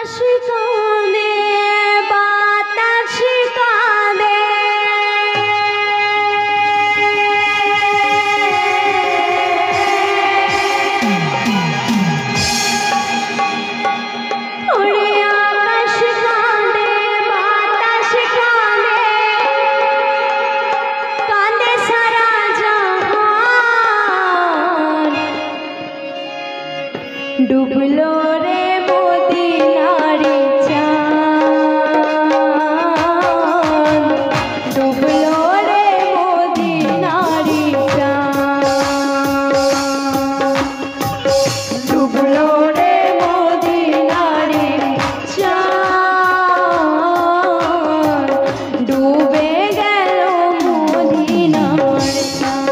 डूबलो रे मोदीनारी चाँद, डूबलो रे मोदीनारी चाँद, डूबलो रे मोदीनारी चाँद, डूबे गेलो मोदीनार चाँद।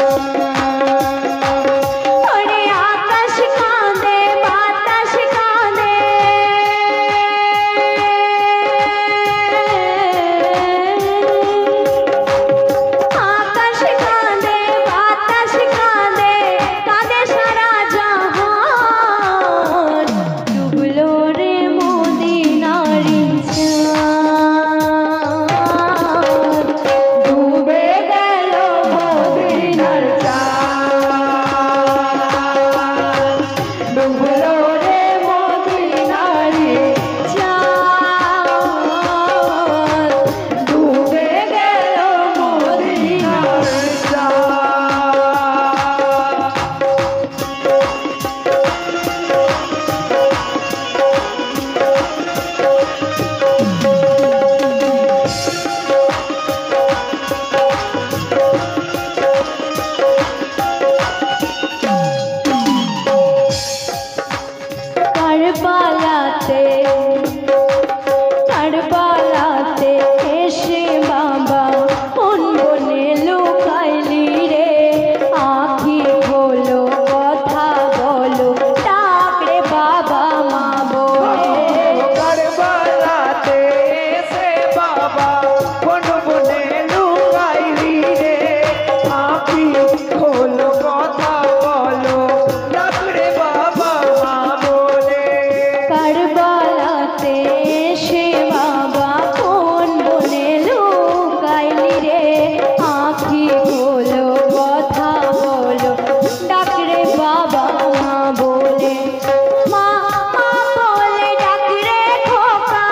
करबालाते एसे बाबा कोन बने लुकाइली रे, आँखी खोलो कथा बोलो डाक रे बाबा मा बोले। करबालाते एसे बाबा कोन बने लुकाइली रे, आँखी खोलो कथा बोलो डाक रे बाबा मा बोले। करबालाते एसे बाबा कोन बने लुकाइली रे, आँखी खोलो कथा बोलो डाक रे बाबा मा बोले। मा मा बोले डाक रे खोका,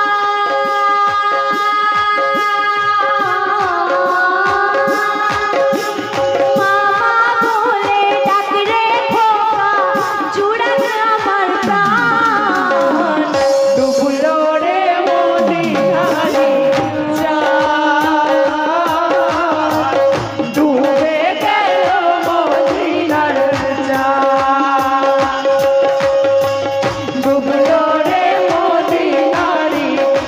मा मा बोले डाक रे खोका, जुड़न আমার প্রাণ। डूबलो रे मोदीनारी चाँद, डूबे गेलो मोदीनार चाँद, डूबलो रे मोदीनारी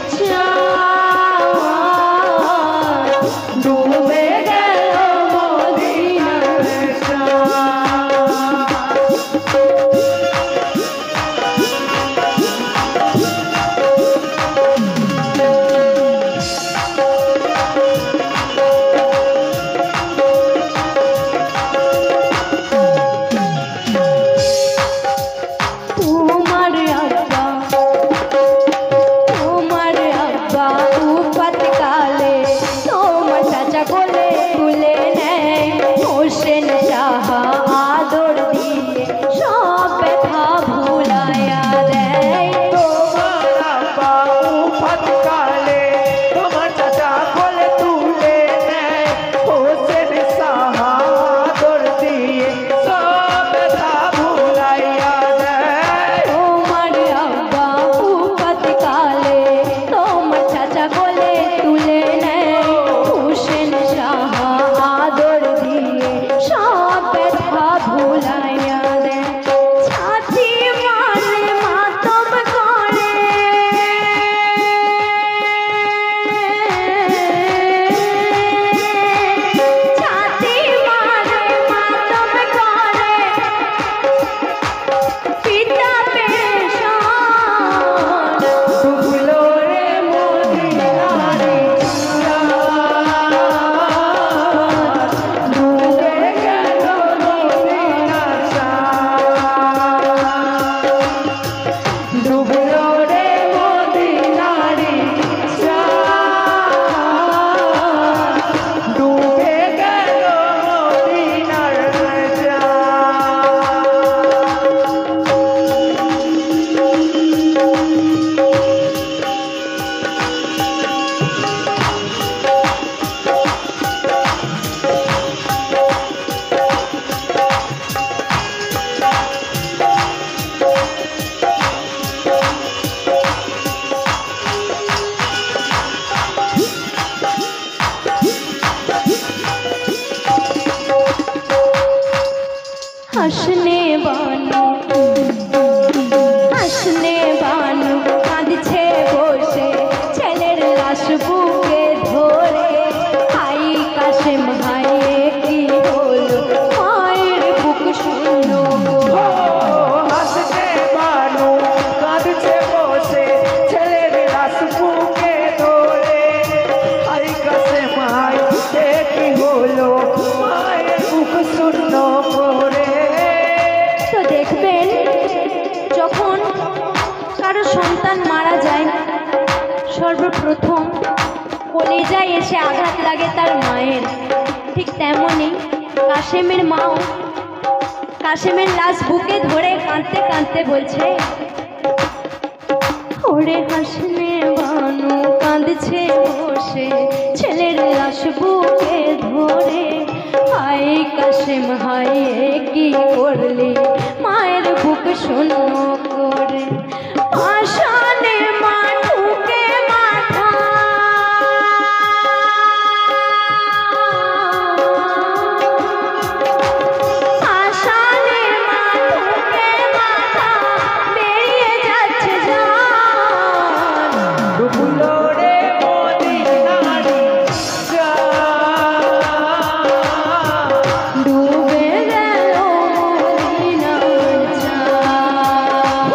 चाँद, डूबे गेलो मोदीनार তোমার আব্বা উপাতকালে তোমার চাচা কোলে তুলে নেয়, হোসেন সাহা আদর দিয়ে সব ব্যথা ভুলাইয়া দেয়। তোমার আব্বা উপাতকালে তোমার চাচা কোলে তুলে নেয়, হোসেন সাহা আদর দিয়ে সব ব্যথা ভুলাইয়া দেয়। তোমার সর্বপ্রথম কলিজায় এসে আঘাত লাগে তার মায়ের, ঠিক তেমনি কাশেমের মাও কাশেমের লাশ বুকে ধরে কাঁদতে কাঁদতে বলছে, ওরে হাসনে বানু কাঁদছে বসে ছেলের লাশ বুকে ধরে, হায় কাশেম হায় কি করলি মায়ের বুক শূন্য করে, আশানে মাঠুকে মাথা আশানে মাঠুকে মাথা বেরিয়ে যাচ্ছে জান, ডুবলো রে মদিনার চাঁদ, ডুবে গেল মদিনার চাঁদ,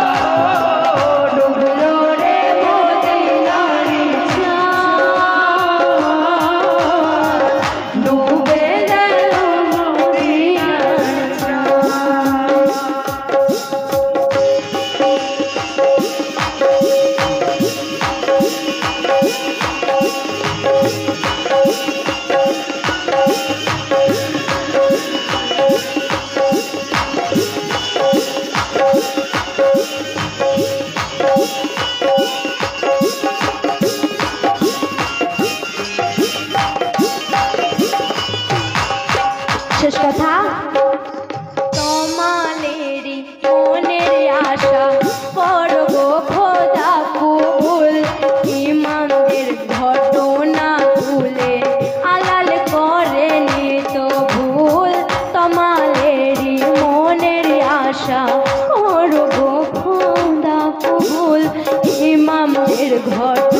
ডুবলো রে মদিনার চাঁদ, ডুবে গেল মদিনার চাঁদ। শেষ কথা, তোমালেরই মনের আশা করব খোদা কবুল, ইমামদের ঘটনা তুলে আলাল করেনি তো ভুল, তোমালেরই মনের আশা করব খোদা কবুল, ইমামদের ঘটনা